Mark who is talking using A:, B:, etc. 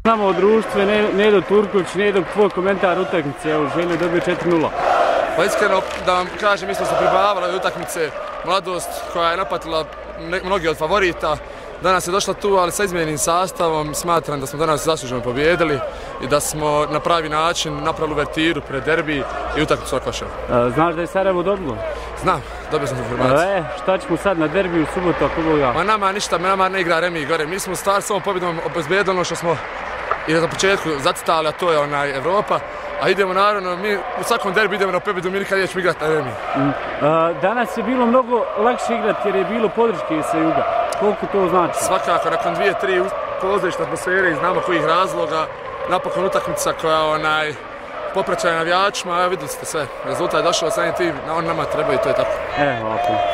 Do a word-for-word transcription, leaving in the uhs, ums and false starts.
A: Znamo o društvu, Nedo Turković, Nedo, tvoj komentar utakmice, evo Željo dobio četiri nula.
B: Pa iskreno da vam kažem, mi smo se pribavali ove utakmice, mladost koja je napatila mnogi od favorita. Danas je došla tu, ali sa izmijenjenim sastavom smatram da smo danas zasluženo pobijedili i da smo na pravi način napravili uvertiru pred derbi i utakmicu Orkoša.
A: Znaš da je Sarajevo dobilo?
B: Znam, dobio sam informaciju.
A: E, šta ćemo sad na derbi u subotu ako Boga?
B: Ma nama ništa, nama ne igra remi gore. Mi smo stvar samo pobjedom obezbijedili ono što smo i na početku zacitali, a to je onaj Evropa. A idemo naravno, mi u svakom derbi idemo na pobjedu, mi nikad nećemo igrati na remi.
A: Mm. A, danas je bilo mnogo lakše igrati jer je bilo podrške sa juga. Koliko to znači?
B: Svakako, nakon dvije, tri pozorišne atmosfere i znamo kojih razloga, napokon utakmica koja onaj popraćaja navijačima, a vidjeli ste sve. Rezultat je došao sa jednim tim, on nama treba i to je tako.
A: E, ovako.